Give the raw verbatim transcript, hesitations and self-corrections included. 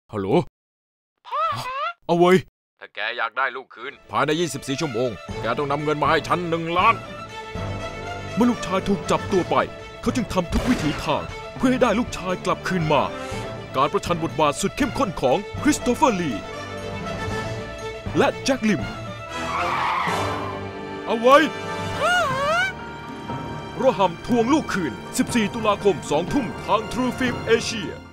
ฮัลโหลพ่อเอาไว้ถ้าแกอยากได้ลูกคืนภายในยี่สิบสี่ชั่วโมงแกต้องนำเงินมาให้ฉันหนึ่งล้านเมื่อลูกชายถูกจับตัวไปเขาจึงทำทุกวิถีทางเพื่อให้ได้ลูกชายกลับคืนมาการประชันบทบาทสุดเข้มข้นของคริสโตเฟอร์ลีและแจ็คลิมเอาไว้โรฮัมทวงลูกคืนสิบสี่ตุลาคมสองทุ่มทาง True Film Asia